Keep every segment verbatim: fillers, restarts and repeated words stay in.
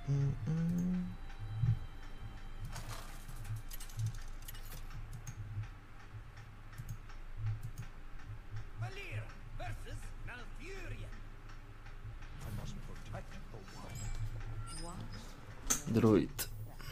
mm, mm. Druid.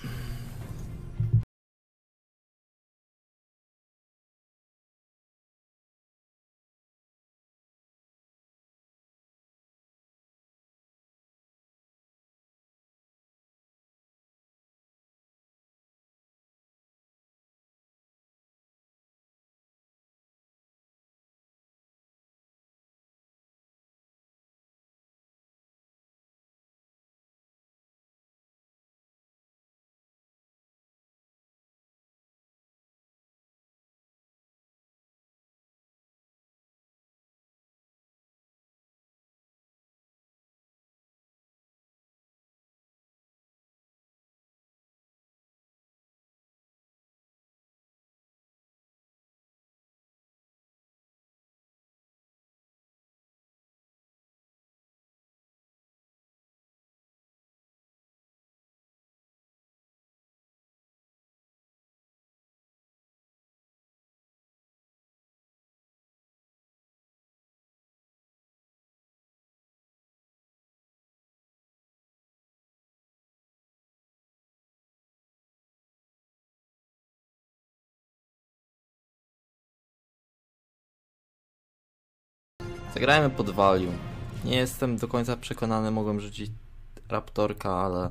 Zagrajmy pod value. Nie jestem do końca przekonany, mogłem rzucić Raptorka, ale...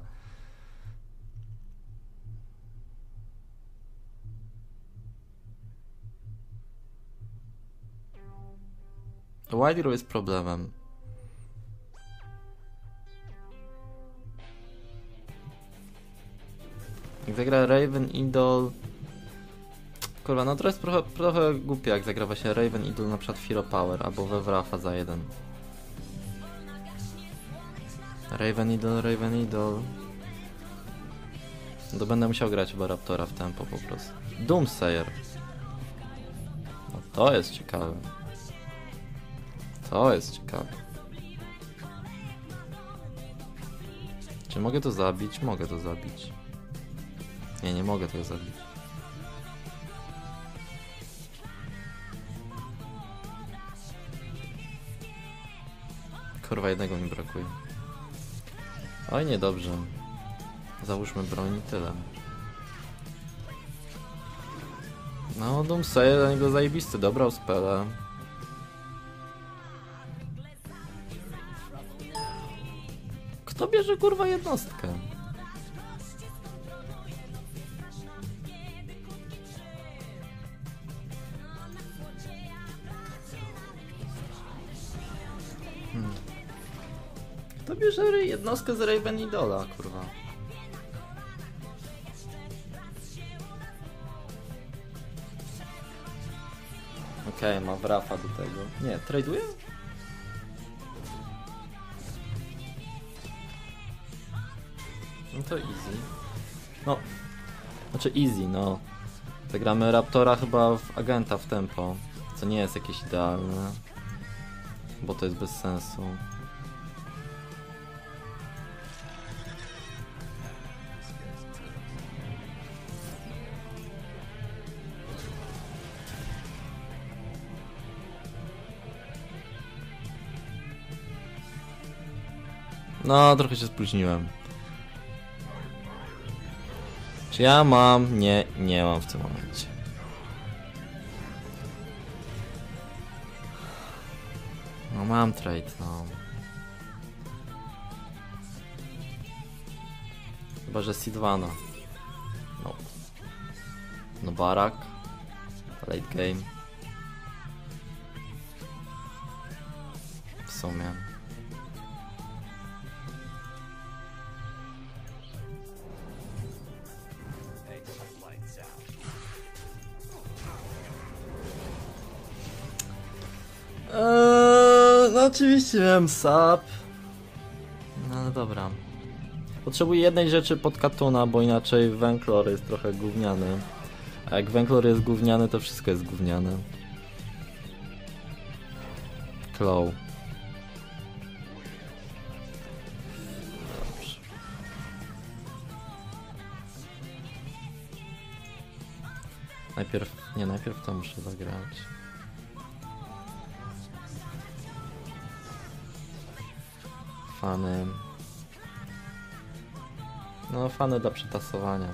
Wild Hero jest problemem. Jak zagra Raven Idol... Kurwa, no to jest trochę, trochę głupie, jak zagra właśnie Raven Idol na przykład Firo Power albo we Wrafa za jeden. Raven Idol, Raven Idol. No to będę musiał grać chyba Raptora w tempo po prostu. Doomsayer. No to jest ciekawe. To jest ciekawe. Czy mogę to zabić? Mogę to zabić. Nie, nie mogę tego zabić. Kurwa, jednego mi brakuje. Oj, niedobrze. Załóżmy broń i tyle. No, Doomsayer dla niego zajebisty, dobrał spele. Kto bierze kurwa jednostkę? Hmm. Kto bierze jednostkę z Raven Idola, kurwa? Okej, okay, ma Wrafa do tego. Nie, traduje? No to easy. No, znaczy easy, no. Zagramy Raptora chyba w agenta w tempo, co nie jest jakieś idealne, bo to jest bez sensu. No, trochę się spóźniłem. Czy ja mam? Nie, nie mam w tym momencie. No mam trade, no. Chyba, że Sidwana. No. No Barak. Late game. W sumie. Eee, no oczywiście miałem sap. No ale dobra. Potrzebuję jednej rzeczy pod Katuna, bo inaczej Węklor jest trochę gówniany. A jak Węklor jest gówniany, to wszystko jest gówniane. Claw. Dobrze. Najpierw, nie, najpierw to muszę zagrać. Fany. No, fany do przetasowania.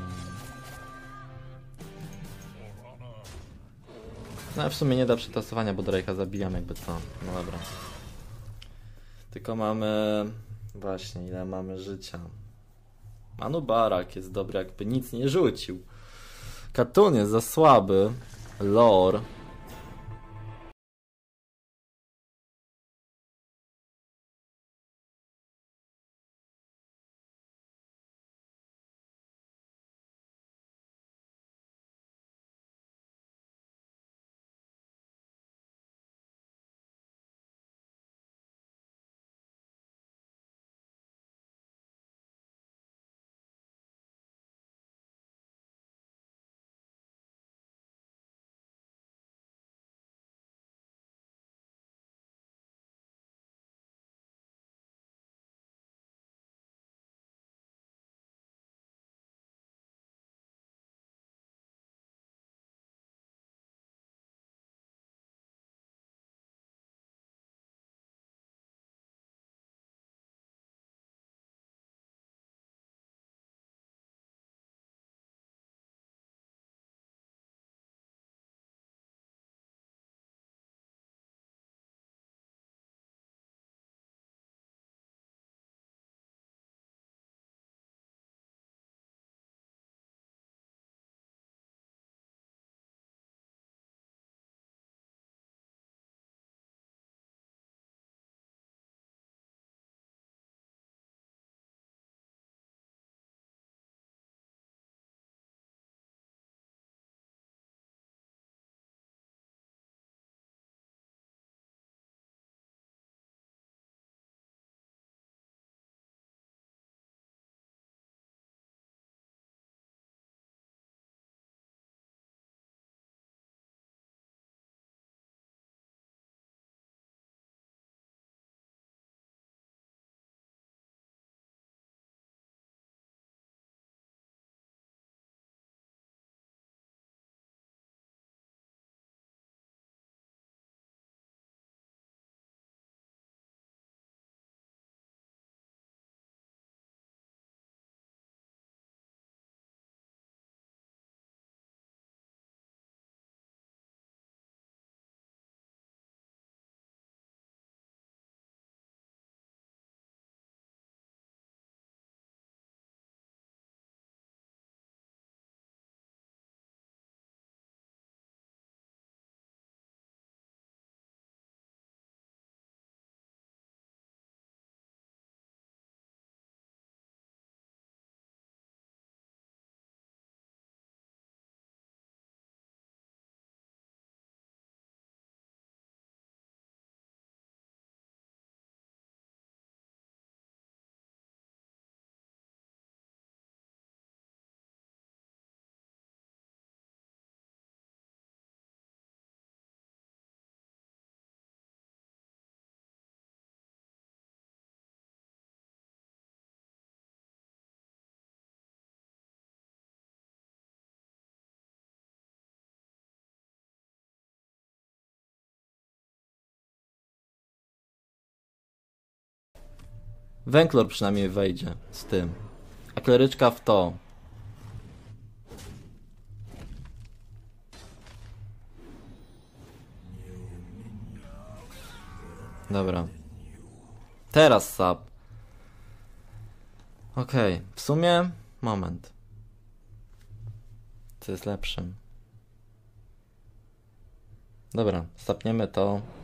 No, w sumie nie da przetasowania, bo Drake'a zabijam jakby co. No dobra. Tylko mamy... Właśnie, ile mamy życia. Manu Barak jest dobry, jakby nic nie rzucił. Katun jest za słaby. Lore. Węklor przynajmniej wejdzie z tym. A kleryczka w to. Dobra. Teraz sap. Okej, okay. W sumie... Moment. Co jest lepszym? Dobra, sapniemy to.